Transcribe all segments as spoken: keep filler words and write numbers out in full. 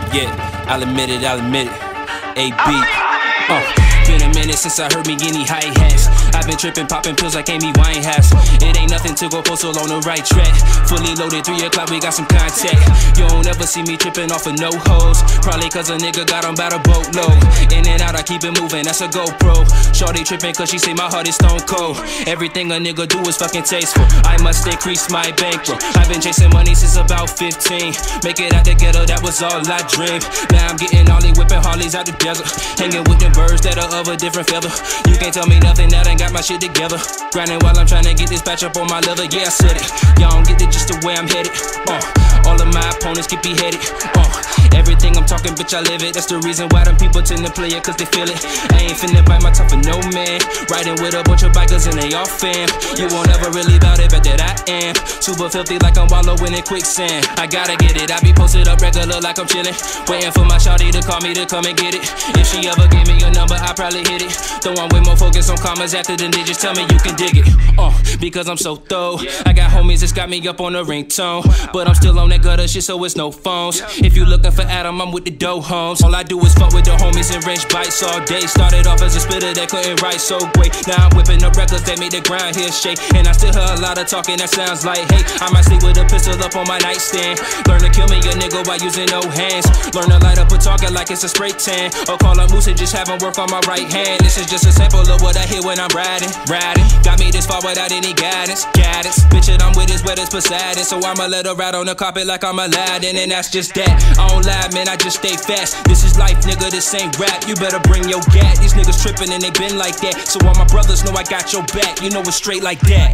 Yeah, I'll admit it, I'll admit it. A B. Uh. Been a minute since I heard me any hi-hats. I've been tripping, popping pills like Amy Winehouse. It ain't nothing to go postal on the right track. Fully loaded, three o'clock, we got some contact. You don't ever see me tripping off of no hoes. Probably cause a nigga got on about a boatload. In and out, I keep it moving, that's a GoPro. Shorty tripping cause she say my heart is stone cold. Everything a nigga do is fucking tasteful. I must increase my bankroll. I've been chasing money since about fifteen. Make it out the ghetto, that was all I dreamed. Now I'm getting Ollie, whipping Harleys out the desert. Hanging with the birds that are of a different feather. You can't tell me nothing, now I got my shit together. Grinding while I'm trying to get this patch up on my leather. Yeah, I said it. Y'all don't get it just the way I'm headed. Uh, all of my opponents get beheaded. Uh, everything I'm talking, bitch, I live it. That's the reason why them people tend to play it, cause they feel it. I ain't finna bite my tongue for no man. Riding with a bunch of bikers and they all fam. You won't ever really bout it, but that I am. Super filthy like I'm wallowing in quicksand. I gotta get it, I be posted up regular like I'm chillin'. Waiting for my shawty to call me to come and get it. If she ever gave me a number, I probably hit it. Though I'm way more focused on commas after the digits, tell me you can dig it. Uh, because I'm so thorough. I got homies that's got me up on the ringtone, but I'm still on that gutter shit, so it's no phones. If you looking for Adam, I'm with the dough homes. All I do is fuck with the homies and range bites all day. Started off as a spitter that couldn't write so great. Now I'm whipping up records that make the grind here shake. And I still hear a lot of talking that sounds like hate. I might sleep with a pistol up on my nightstand. Learn to kill me a nigga by using no hands. Learn to light up a target like it's a spray tan. Or call up Moose and just have him work on my right hand. This is just a sample of what I hear when I'm riding, riding. Got me this far without any guidance, guidance. Bitch that I'm with is wet as Poseidon, so I'ma let her ride on the carpet like I'm Aladdin. And that's just that, I don't lie, man, I just stay fast. This is life, nigga, this ain't rap. You better bring your gat. These niggas tripping and they been like that, so all my brothers know I got your back. You know it's straight like that.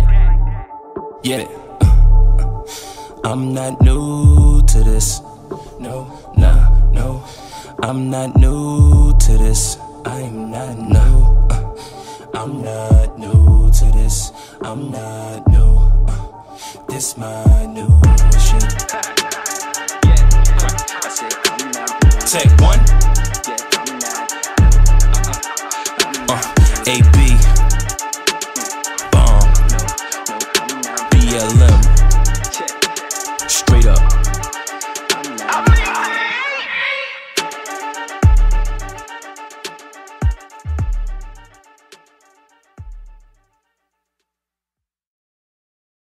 Yeah, uh, I'm not new to this. No, nah, no, I'm not new to this. I'm not new. Uh, I'm not new to this. I'm not new. Uh, this my new shit. Yeah, I said I'm not new. Take one. Yeah, I'm not. Uh, A B.